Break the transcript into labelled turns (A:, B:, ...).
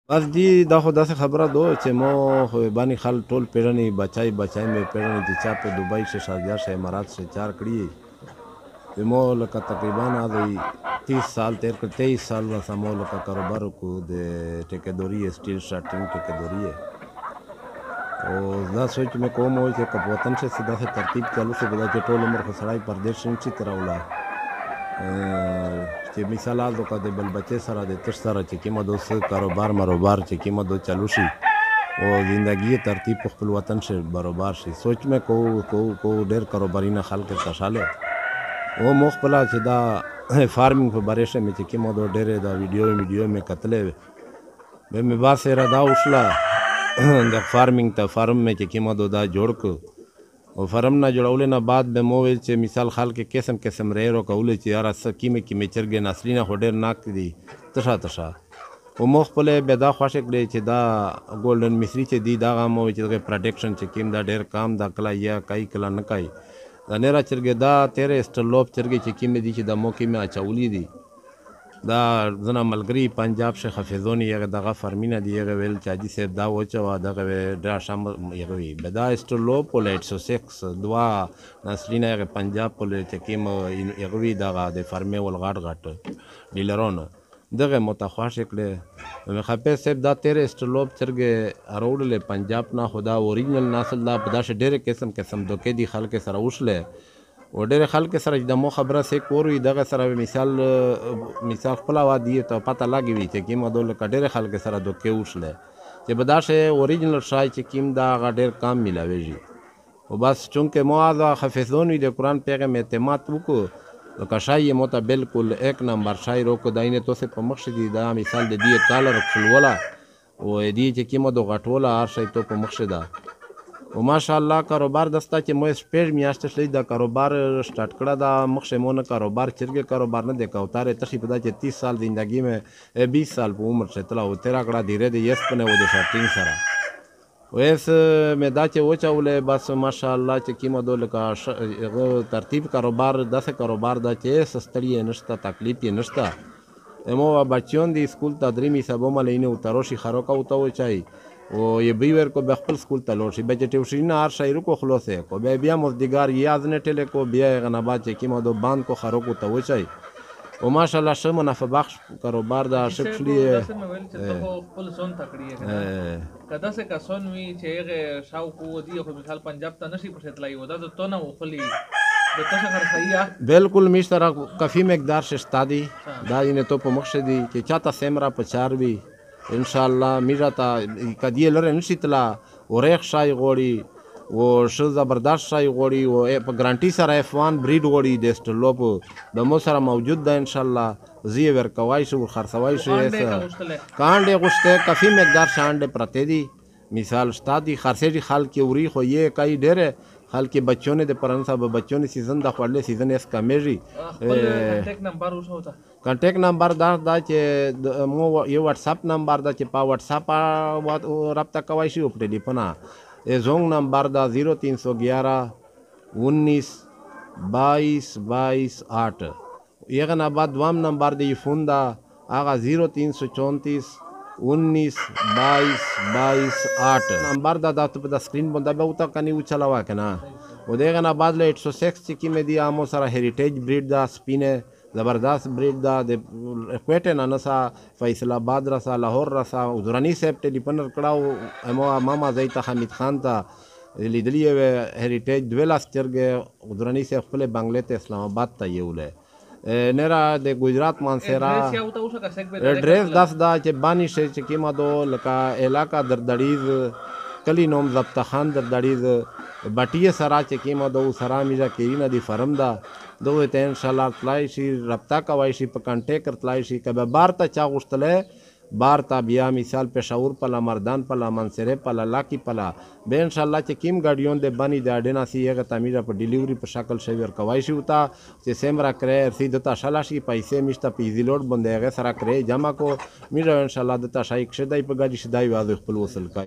A: بس جی دا خو داسې خبره ده چې مو خو باندې خل ټول پیژنې بچای مې پیژنې چې چا په دوبۍ شه شارجه شه امارات شه چار کړي چې مو لکه تقریبا دی 30 سال تیر کړ 23 سال وسه مو لکه کاروبار کو د ټیکدوري سټیل شاټینګ ټیکدوري او دا سوچ مې کوم چې کپ وطن شه سیده سے ترتیب چالو شه بدا چې ټول عمر خو سړی پردیش شي تراولا چې مثال د کده بل بچه سره د تر سره چې کیمه دوس کاروبار چې کیمه دو چالو شي او زندگی ترتیب په خپل وطن شه برابر شي سوچ مې کو ډېر کاروباري نه خلک تشاله او مخبلا چې دا فارمینګ په باره شه مې چې کیمه دو ډېر دا ویډیو مې کتلې به مې با سره دا وشلا د فارمینګ ته فارم مې چې کیمه دو دا جوړ کو او فرم نه جوړول نه بعد به مو ویل چې مثال خلک قسم ریرو کول چې یاره سکیمه کې میچرګ نسلینه هډر ناک دي تشا او مخ په به دا خوښ کړي چې دا ګولډن مصری چې دی دا مو چې پروټیکشن چې کیم دا ډیر کام دا کلا یا کای کلا نه کای دا نه را چرګ دا تیرې استلوب چرګ چې کیم دي چې د موکې مې اچولې دي دا زنه ملګری پنجاب شیخ حفیظونی یغه دغه فرمینه دی یغه ویل چې اجي صاحب دا وچو دغه ډا شام یغه وی بدا استلو پولیټ 106 دوا نسلینه یغه پنجاب پولیټ چې کیم یغه وی دغه د فرمه ول غټ ډیلرونه دغه متخواش کړي مې خپه صاحب دا تیر استلوب چرګه اروړل پنجاب نه خدا اوریجنل نسل دا پداش ډېر قسم دوکې دي خلک سره وشله و ډېر خلک سره د مو خبره سه کوروي دغه سره مثال خپل وادي ته پته لګوي چې کیم دول کډېر خلک سره دوکې وشله چې بداشه اوریجنل شای چې کیم دا ډېر کام ملاويږي او بس چونکه موازه حفظونی د قران پیغام اعتماد وکړو لکه شای مو ته بالکل 1 نمبر شای روکو داینه تو سه په مخشدي دا مثال د دې کالر خپلولا او دې چې کیم دو غټولا هر شای ته په مخشدا او ماشاءالله کاروبار دستا چې مو سپیډ میاشت شلې دا کاروبار سٹارټ کړه دا مخشمونه کاروبار چرګه کاروبار نه د کوتاره تخې په دا چې 30 سال زندگی میں 20 سال په عمر شتلا او تیرا کړه ډیره د یس پنه و د شاټینګ سره ویس مې دا چې وچولې بس ماشاءالله چې کیمه دول کا ترتیب کاروبار داسې کاروبار دا چې سستړی نشته تکلیف یې نشته مو بچیون دی اسکول تدریمی سبو ملینه وتروشي خروکا وتو چای او یه بیور کو بخپل سکول ته لوړ شي به چې ټیوشن هر شاعر کو خلاصه کو بیا مزدګار یاد نه ټله کو بیا غنبات چې کیمه دو باند کو خرو کو ته وچای او ماشاءالله شه منافع بخش کاروبار دا شکلی
B: خپل سون تکړی کدا سے کا سون وی چې شاو کو دی خو مثال پنجاب ته نشي پښتلای و دا ته نه وخلی
A: بالکل میشتره کافی مقدار شستا دی دا یې تو په مخشدي چې چاته سیمرا په 4 وی ان شاء الله میراته کدی لره نشیتلا اوریخ شای غوړي او ش زبردست شای غوړي او په ګارانټي سره F1 بریډ غوړي د استلوپ د مو سره موجود ده ان شاء الله زی ور کوي شو خرڅوي شو کانډه غشته کافی مقدار شانډه پرته دي مثال شتادي خرڅي خلک اوري خو یې کای ډېر خلک بچوں نے د پرنسا بچوں نے سیزن د خپل سیزن اس کمیږي کانټیکټ نمبر دا چې مو یو واتس اپ نمبر دا چې په واتس اپ رابطه کوي شي په ټلیفون زونګ نمبر دا 0311 19 22 22 8 یغه نه بعد دوام نمبر دی فون دا هغه 0334 19 22 22 8 نمبر دا په سکرین باندې به وتا کني و چلاوا کنه و دغه نه بعد له 106 چې کی مې دی امو سره هریټیج بریډ دا سپینه زبردست بریډ دا د کوټه ننسا فیصل آباد رسا لاهور رسا درانی صاحب ټلیفون کړهو امو ماما زیت حمید خان ته لیدلی هریټیج دویلا سترګه درانی صاحب خپل بنگله ته اسلام آباد ته یوله نرا د گجرات مانسرا ایڈریس داس دا چې بانی شي چې کیما دو لکا علاقہ دردړیز کلی نوم ضبط خان دردړیز بټیه سرا چې کیما دو سرا میجا کیرینا دی فرم دا دوه ته ان شاء الله تلای شي رابطه کوي شي په کانټیکټ تلای شي کبه بار ته چا غشتله بار تا بیا مثال پېښور پلا مردان پلا منصره پلا لاکی پلا به ان شاء الله چې کیم ګاډیون د بانی د اډینا سی هغه تعمیر په ډیلیوري په شکل شوی ور کوي شي وتا چې سیمرا کرے سیدتا شلاشي پیسې مشته پیزی لوډ باندې هغه سره کرے جمع کو میرا ان شاء الله د تا شای کښه دای په ګاډي شدای واځي خپل وصل